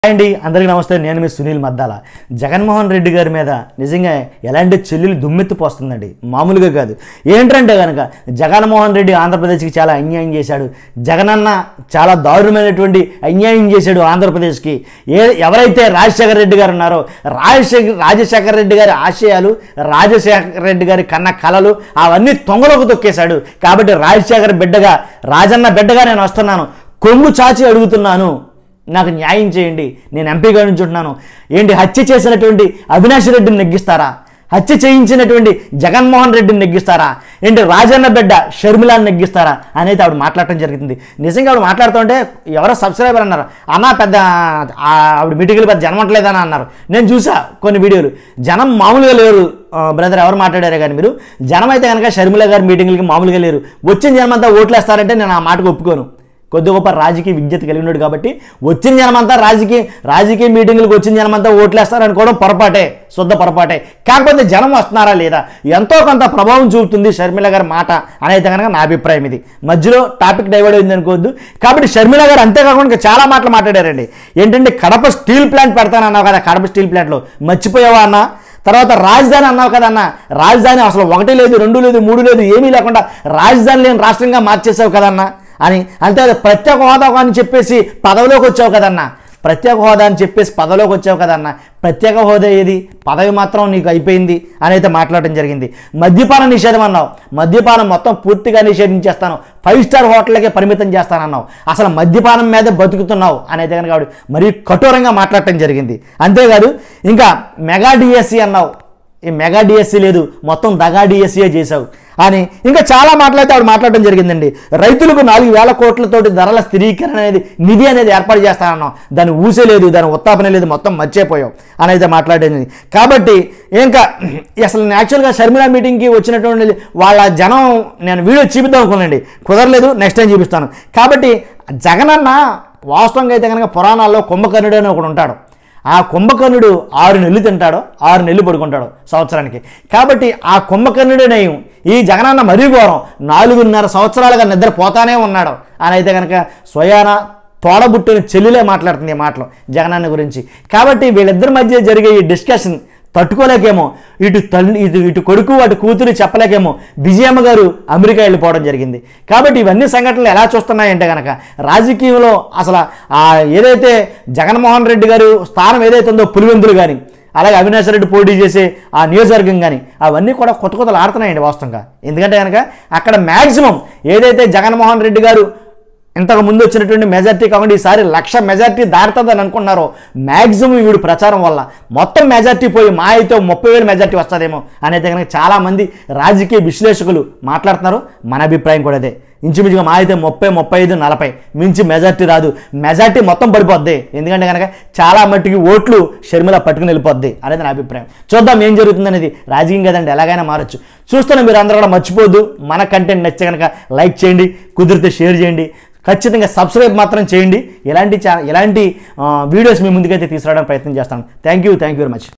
అండి అందరికీ నమస్తే. నేను మీ సునీల్ మద్దాల. జగన్మోహన్ రెడ్డి గారి మీద నిజంగా ఎలాంటి చెల్లెలు దుమ్మెత్తిపోస్తుందండి, మామూలుగా కాదు. ఏంటంటే కనుక జగన్మోహన్ రెడ్డి ఆంధ్రప్రదేశ్కి చాలా అన్యాయం చేశాడు. జగనన్న చాలా దారుణమైనటువంటి అన్యాయం చేశాడు ఆంధ్రప్రదేశ్కి. ఎవరైతే రాజశేఖర రెడ్డి గారు ఉన్నారో రాజశేఖర రెడ్డి గారి ఆశయాలు, రాజశేఖర రెడ్డి గారి కన్న కళలు అవన్నీ తొంగలోకి తొక్కేశాడు. కాబట్టి రాజశేఖర బిడ్డగా, రాజన్న బిడ్డగా నేను వస్తున్నాను, కొంగు చాచి అడుగుతున్నాను, నాకు న్యాయం చేయండి. నేను ఎంపీగా నుంచుంటున్నాను. ఏంటి, హత్య చేసినటువంటి అవినాష్ రెడ్డిని నెగ్గిస్తారా? హత్య చేయించినటువంటి జగన్మోహన్ రెడ్డిని నెగ్గిస్తారా? ఏంటి, రాజన్న బిడ్డ షర్మిలాని నెగ్గిస్తారా అనేది ఆవిడ మాట్లాడటం జరిగింది. నిజంగా ఆవిడ మాట్లాడుతుంటే ఎవరో సబ్స్క్రైబర్ అన్నారు, అన్న పెద్ద ఆవిడ మీటింగ్లు పెద్ద జనం అంటలేదని అన్నారు. నేను చూసా కొన్ని వీడియోలు, జనం మామూలుగా లేరు బ్రదర్. ఎవరు మాట్లాడారే కానీ మీరు, జనం అయితే కనుక షర్మిల గారి మీటింగ్లకి మామూలుగా లేరు. వచ్చిన జనం అంతా ఓట్లేస్తారంటే నేను ఆ మాటకు ఒప్పుకోను. కొద్ది గొప్ప రాజకీయ విజ్ఞత కలిగి ఉన్నాడు కాబట్టి వచ్చిన జనమంతా రాజకీయ మీటింగులకు వచ్చిన జనమంతా ఓట్లేస్తారనుకోవడం పొరపాటే, శుద్ధ పొరపాటే. కాకపోతే జనం వస్తున్నారా లేదా, ఎంతో కొంత ప్రభావం చూపుతుంది షర్మిల గారి మాట అనేది కనుక నా అభిప్రాయం. ఇది మధ్యలో టాపిక్ డైవర్ట్ అయింది అనుకోవద్దు. కాబట్టి షర్మిల గారు అంతేకాకుండా చాలా మాటలు మాట్లాడారండి. ఏంటంటే, కడప స్టీల్ ప్లాంట్ పెడతానన్నావు కదా, కడప స్టీల్ ప్లాంట్లో మర్చిపోయావా అన్న? తర్వాత రాజధాని అన్నావు కదన్నా, రాజధాని అసలు 1 లేదు 2 లేదు 3 లేదు ఏమీ లేకుండా రాజధాని లేని రాష్ట్రంగా మార్చేసావు కదన్నా అని. అంతే, ప్రత్యేక హోదా అని చెప్పేసి పదవిలోకి వచ్చావు కదన్నా, ప్రత్యేక హోదా అని చెప్పేసి పదవిలోకి వచ్చావు కదన్నా. ప్రత్యేక హోదా ఏది, పదవి మాత్రం నీకు అయిపోయింది అని అయితే మాట్లాడటం జరిగింది. మద్యపాన నిషేధం అన్నావు, మద్యపానం మొత్తం పూర్తిగా నిషేధించేస్తాను, 5 స్టార్ హోటళ్ళకే పరిమితం చేస్తానన్నావు. అసలు మద్యపానం మీద బతుకుతున్నావు అనేది కనుక ఆవిడ మరీ కఠోరంగా మాట్లాడటం జరిగింది. అంతేకాదు, ఇంకా మెగా డిఎస్సి అన్నావు, ఈ మెగా డిఎస్సి లేదు, మొత్తం దగా డిఎస్సీయే చేశావు అని ఇంకా చాలా మాటలైతే ఆవిడ మాట్లాడడం జరిగిందండి. రైతులకు 4,000 కోట్లతోటి ధరల స్థిరీకరణ అనేది నిధి అనేది ఏర్పాటు చేస్తానన్నావు, దాని ఊసే లేదు, దాని ఉత్తాపన లేదు, మొత్తం మర్చిపోయావు అని అయితే మాట్లాడేది. కాబట్టి ఇంకా అసలు యాక్చువల్గా షర్మిల మీటింగ్కి వచ్చినటువంటి వాళ్ళ జనం నేను వీడియో చూపిద్దాం అనుకున్నాండి, కుదరలేదు, నెక్స్ట్ టైం చూపిస్తాను. కాబట్టి జగనన్న వాస్తవంగా అయితే కనుక పురాణాల్లో కుంభకర్ణుడు అని ఒకడు ఉంటాడు. ఆ కుంభకర్ణుడు 6 నెలలు తింటాడో 6 నెలలు పడుకుంటాడు సంవత్సరానికి. కాబట్టి ఆ కుంభకర్ణుడే నయం, ఈ జగనన్న మరీ ఘోరం, 4.5 సంవత్సరాలుగా నిద్రపోతానే ఉన్నాడు అని అయితే కనుక స్వయాన తోడబుట్టిన చెల్లిలే మాట్లాడుతుంది ఈ మాటలు జగనన్న గురించి. కాబట్టి వీళ్ళిద్దరి మధ్య జరిగే ఈ డిస్కషన్ తట్టుకోలేకేమో ఇటు కొడుకు అటు కూతురు చెప్పలేకేమో విజయమ్మ గారు అమెరికా వెళ్ళిపోవడం జరిగింది. కాబట్టి ఇవన్నీ సంఘటనలు ఎలా చూస్తున్నాయంటే కనుక రాజకీయంలో అసలు ఏదైతే జగన్మోహన్ రెడ్డి గారు స్థానం ఏదైతే ఉందో పులివెందులు కానీ, అలాగే అవినాష్ రెడ్డి పోటీ చేసే ఆ నియోజకవర్గం కానీ అవన్నీ కూడా కొత్తలు ఆడుతున్నాయండి వాస్తవంగా. ఎందుకంటే కనుక అక్కడ మ్యాక్సిమం ఏదైతే జగన్మోహన్ రెడ్డి గారు ఇంతకు ముందు వచ్చినటువంటి మెజార్టీ కాకుండా ఈసారి 1,00,000 మెజార్టీ దాటుతుందని అనుకున్నారో, మ్యాక్సిమం వీడు ప్రచారం వల్ల మొత్తం మెజార్టీ పోయి మా అయితే 30,000 మెజార్టీ వస్తుందేమో అనేది కనుక చాలామంది రాజకీయ విశ్లేషకులు మాట్లాడుతున్నారు. మన అభిప్రాయం కూడా అదే. ఇంచుమించుగా మా అయితే 30, 35, 40 మించి మెజార్టీ రాదు, మెజార్టీ మొత్తం పడిపోద్ది. ఎందుకంటే కనుక చాలా మట్టికి ఓట్లు షర్మిల పట్టుకుని వెళ్ళిపోద్ది అనేది నా అభిప్రాయం. చూద్దాం ఏం జరుగుతుంది అనేది. రాజకీయం కదండి, ఎలాగైనా మారచ్చు. చూస్తున్న మీరు అందరూ కూడా మర్చిపోద్దు, మన కంటెంట్ నచ్చితే కనుక లైక్ చేయండి, కుదిరితే షేర్ చేయండి, ఖచ్చితంగా సబ్స్క్రైబ్ మాత్రం చేయండి. ఇలాంటి వీడియోస్ మీ ముందుకైతే తీసుకురావడానికి ప్రయత్నం చేస్తాను. Thank you very much.